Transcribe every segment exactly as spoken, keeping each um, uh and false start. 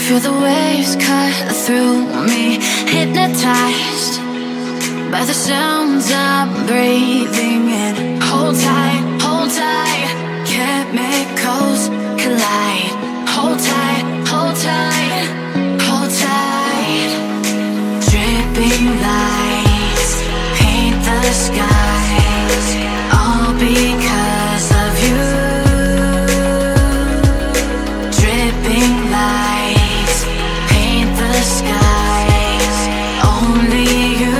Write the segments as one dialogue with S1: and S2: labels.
S1: Feel the waves cut through me, hypnotized by the sounds I'm breathing in. Hold tight, hold tight, chemicals collide. Hold tight, hold tight, hold tight. Dripping lights paint the skies, all because of you. Dripping lights paint the skies, only you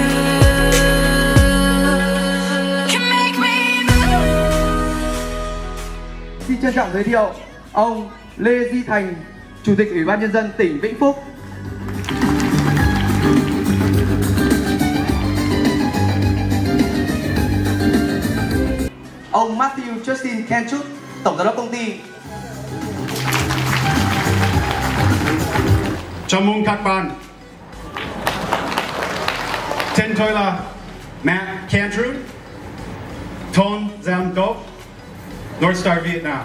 S1: can make me move.
S2: Xin trân trọng giới thiệu ông Lê Duy Thành, Chủ tịch Ủy ban Nhân dân tỉnh Vĩnh Phúc. Ông Matthew Justin Kenchuk, Tổng giám đốc công ty.
S3: Chào mừng các bạn. Tên tôi là Matt Kenchuk, Tổng giám đốc Northstar Việt Nam.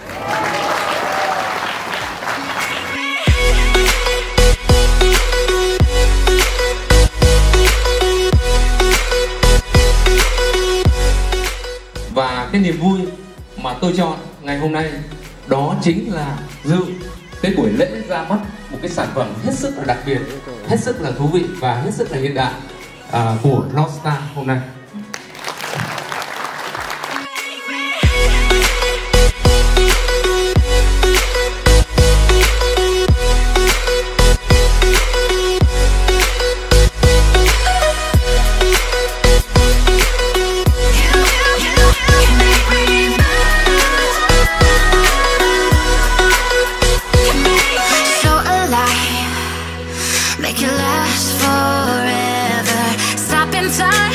S4: Và cái niềm vui mà tôi chọn ngày hôm nay đó chính là dự cái buổi lễ ra mắt một cái sản phẩm hết sức là đặc biệt, hết sức là thú vị và hết sức là hiện đại à, của Northstar hôm nay.
S1: Make it last forever. Stop in time.